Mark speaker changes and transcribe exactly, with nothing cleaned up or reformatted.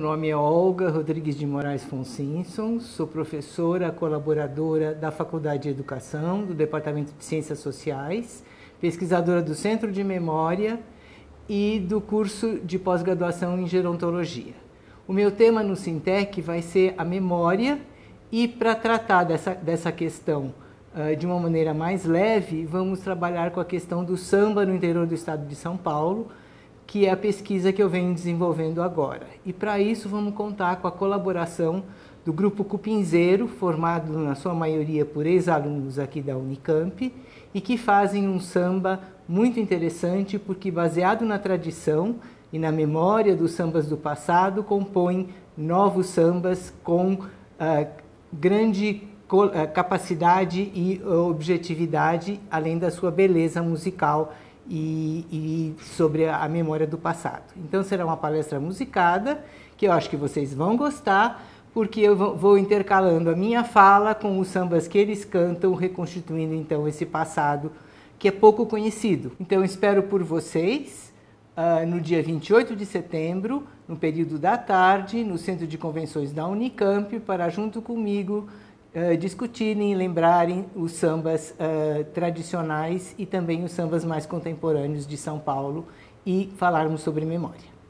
Speaker 1: nome é Olga Rodrigues de Moraes Fonsinson, sou professora colaboradora da Faculdade de Educação, do Departamento de Ciências Sociais, pesquisadora do Centro de Memória e do curso de pós-graduação em Gerontologia. O meu tema no Sintec vai ser a memória e, para tratar dessa, dessa questão uh, de uma maneira mais leve, vamos trabalhar com a questão do samba no interior do estado de São Paulo, que é a pesquisa que eu venho desenvolvendo agora. E para isso vamos contar com a colaboração do Grupo Cupinzeiro, formado na sua maioria por ex-alunos aqui da Unicamp, e que fazem um samba muito interessante, porque baseado na tradição e na memória dos sambas do passado, compõem novos sambas com uh, grande uh, capacidade e objetividade, além da sua beleza musical E, e sobre a memória do passado. Então será uma palestra musicada, que eu acho que vocês vão gostar, porque eu vou intercalando a minha fala com os sambas que eles cantam, reconstituindo então esse passado que é pouco conhecido. Então espero por vocês uh, no dia vinte e oito de setembro, no período da tarde, no Centro de Convenções da Unicamp, para junto comigo Uh, discutirem e lembrarem os sambas uh, tradicionais e também os sambas mais contemporâneos de São Paulo e falarmos sobre memória.